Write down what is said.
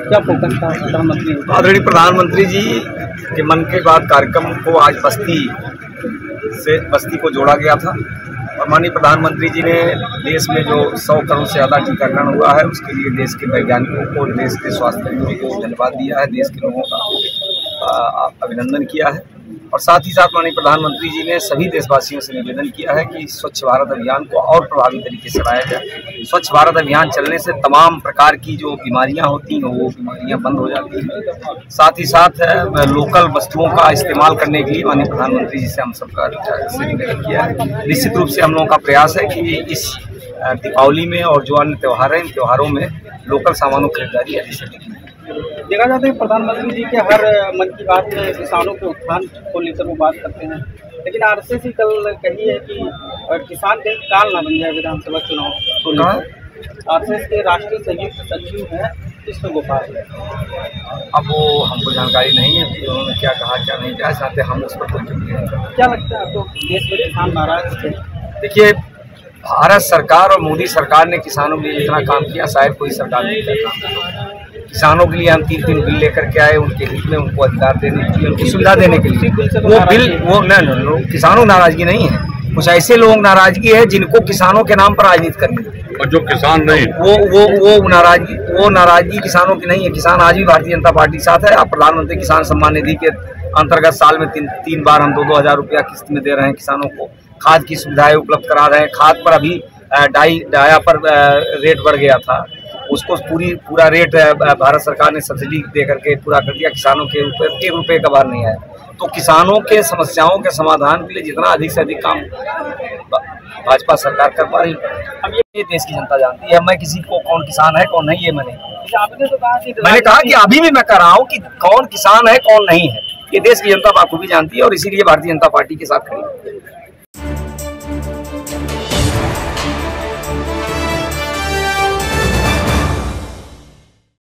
क्या फोकस था प्रधानमंत्री? आदरणीय प्रधानमंत्री जी के मन की बात कार्यक्रम को आज बस्ती को जोड़ा गया था और माननीय प्रधानमंत्री जी ने देश में जो 100 करोड़ से ज़्यादा टीकाकरण हुआ है उसके लिए देश के वैज्ञानिकों को, देश के स्वास्थ्यकर्मियों को धन्यवाद दिया है, देश के लोगों का अभिनंदन किया है। और साथ ही साथ माननीय प्रधानमंत्री जी ने सभी देशवासियों से निवेदन किया है कि स्वच्छ भारत अभियान को और प्रभावी तरीके से चलाया जाए। स्वच्छ भारत अभियान चलने से तमाम प्रकार की जो बीमारियां होती हैं वो बीमारियां बंद हो जाती हैं। साथ ही साथ लोकल वस्तुओं का इस्तेमाल करने के लिए माननीय प्रधानमंत्री जी से हम सबका निवेदन किया है। निश्चित रूप से हम लोगों का प्रयास है कि इस दीपावली में और जो अन्य त्यौहार हैं इन त्यौहारों में लोकल सामानों की खरीदारी अधिक से अधिक। देखा जाता है प्रधानमंत्री जी के हर मन की बात में किसानों के उत्थान को लेकर वो बात करते हैं, लेकिन आरएसएस ही कल कही है कि किसान कहीं काल ना बन जाए विधानसभा चुनाव को लेकर। आरएसएस के राष्ट्रीय संयुक्त सचिव हैं कृष्ण गोपाल। अब वो हमको जानकारी नहीं है कि उन्होंने क्या कहा क्या नहीं कहा, चाहते हम उस पर कोई टिप्पणी नहीं करें। क्या लगता है आपको देश में किसान नाराज थे? देखिए, भारत सरकार और मोदी सरकार ने किसानों के लिए जितना काम किया शायद कोई सरकार नहीं करता। किसानों के लिए हम 3 बिल लेकर के आए, उनके हित में, उनको अधिकार देने के लिए, उनको सुविधा देने के लिए। वो बिल वो किसानों नाराजगी नहीं है, कुछ ऐसे लोग नाराजगी है जिनको किसानों के नाम पर राजनीति करनी है। और जो किसान नहीं वो नाराजगी किसानों की नहीं है। किसान आज भी भारतीय जनता पार्टी के साथ है। आप प्रधानमंत्री किसान सम्मान निधि के अंतर्गत साल में तीन बार हम 2-2 हज़ार रुपया किस्त में दे रहे हैं किसानों को। खाद की सुविधाएं उपलब्ध करा रहे हैं। खाद पर अभी डाया पर रेट बढ़ गया था, उसको पूरा रेट भारत सरकार ने सब्सिडी दे करके पूरा कर दिया। किसानों के ऊपर 1 रुपये का भार नहीं आया। तो किसानों के समस्याओं के समाधान के लिए जितना अधिक से अधिक काम भाजपा सरकार कर पा रही है। अब ये देश की जनता जानती है। मैं किसी को कौन किसान है कौन नहीं ये मैंने कहा कि अभी भी मैं कह रहा हूँ कि कौन किसान है कौन नहीं है ये देश की जनता बाखूबी जानती है और इसीलिए भारतीय जनता पार्टी के साथ खड़ी है।